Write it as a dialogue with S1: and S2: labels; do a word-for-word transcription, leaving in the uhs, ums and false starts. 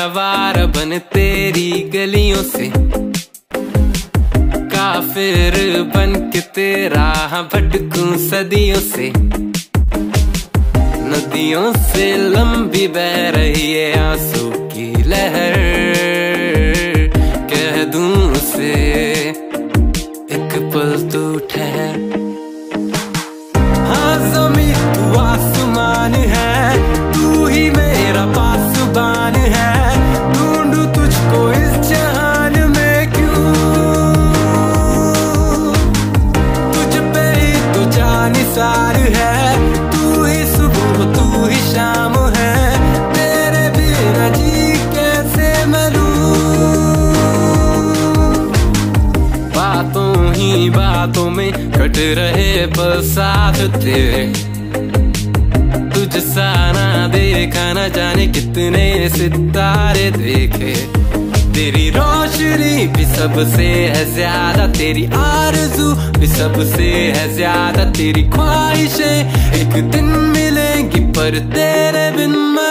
S1: आवारा बन तेरी गलियों से, काफिर बन के तेरा भटकूं सदियों से। नदियों से लंबी बह रही है आंसू की लहर, कह दूं उसे एक पल तू ठहर। हाँ ज़मीं तू आसमान है, तू ही मेरा पासबान है, ढूंढूं तुझको इस जहान में क्यों, तुझ पे ही तो जान निसार है, तू ही सुबह तू ही शाम है, तेरे बिना जी कैसे मरूं। बातों ही बातों में कट रहे पल साथ तेरे, तुझ सा ना देखा न जाने कितने सितारे देखे। तेरी रोशनी भी सबसे है ज्यादा, तेरी आरज़ू भी सबसे है ज्यादा, तेरी ख्वाहिशें एक दिन मिलेंगी पर तेरे बिन